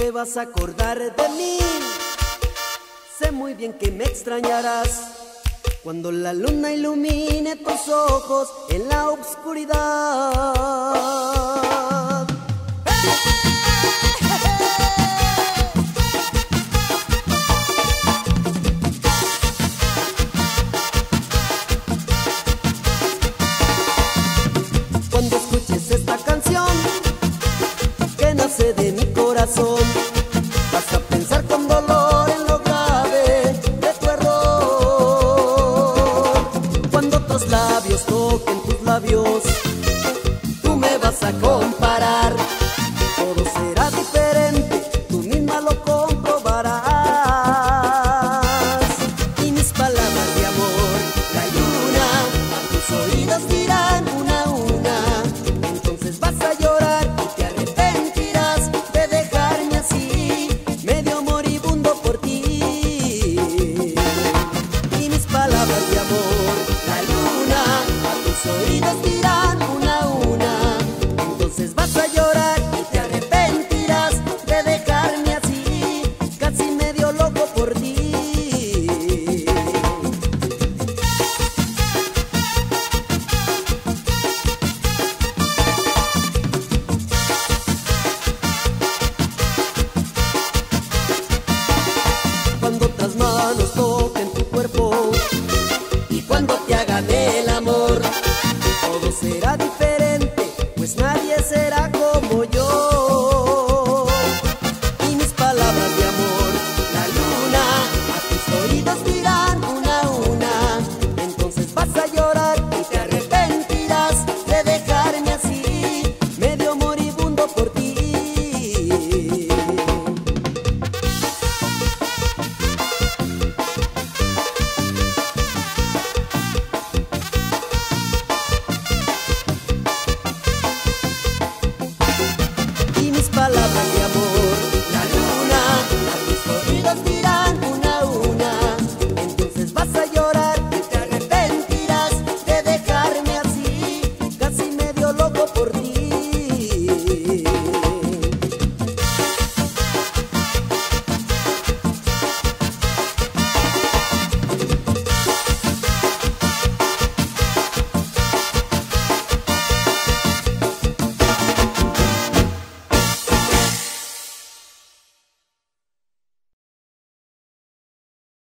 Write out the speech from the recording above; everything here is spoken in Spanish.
te vas a acordar de mí. Sé muy bien que me extrañarás cuando la luna ilumine tus ojos en la oscuridad. Cuando escuches esta canción que nace de mi corazón, vas a pensar con dolor en lo grave de tu error. Cuando otros labios toquen tus labios, tú me vas a comparar.